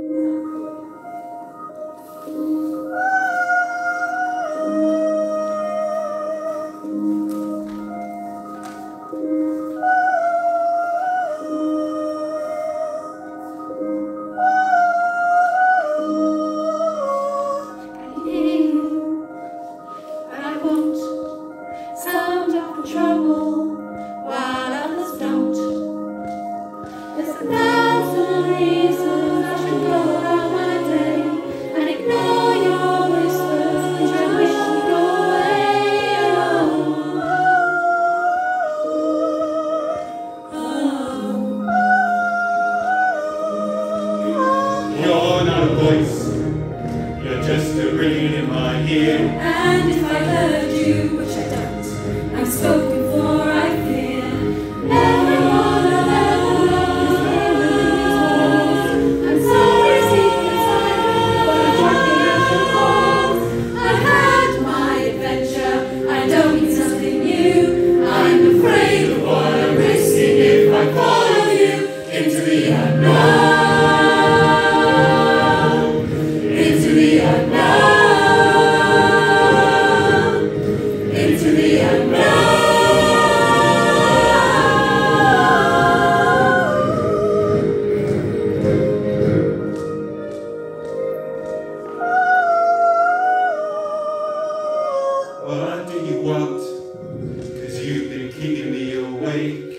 Trouble while others don't. There's 1,000 reasons I should go about my day and ignore your whispers which I wish would go away alone. You're not a voice, you're just a ringing in my ear. And if I heard you, which I don't, I'm spoken for, I fear. Everyone I've ever loved is these walls. I'm sorry, deep inside, but I'm tracking after falls. I've had my adventure, I don't need something new. I'm afraid of what I'm risking if I follow you into the unknown. Into the unknown. Into the unknown. Well, I knew you walked, 'cause you've been keeping me awake.